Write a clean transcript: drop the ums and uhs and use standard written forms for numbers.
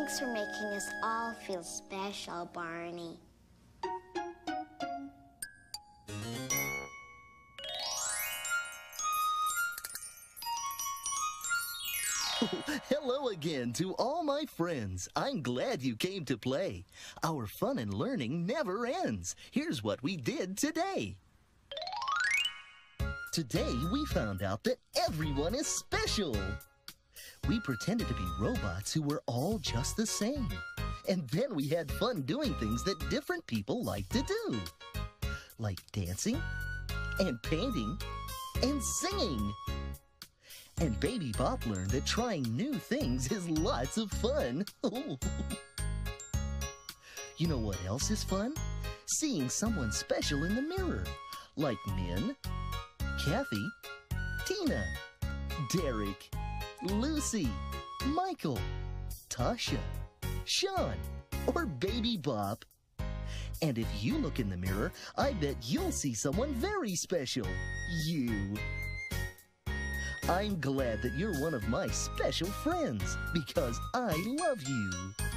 Thanks for making us all feel special, Barney. Hello again to all my friends. I'm glad you came to play. Our fun and learning never ends. Here's what we did today. Today we found out that everyone is special. We pretended to be robots who were all just the same. And then we had fun doing things that different people like to do. Like dancing, and painting, and singing. And Baby Bop learned that trying new things is lots of fun. You know what else is fun? Seeing someone special in the mirror. Like Min, Kathy, Tina, Derek, Lucy, Michael, Tasha, Sean, or Baby Bop. And if you look in the mirror, I bet you'll see someone very special. You. I'm glad that you're one of my special friends because I love you.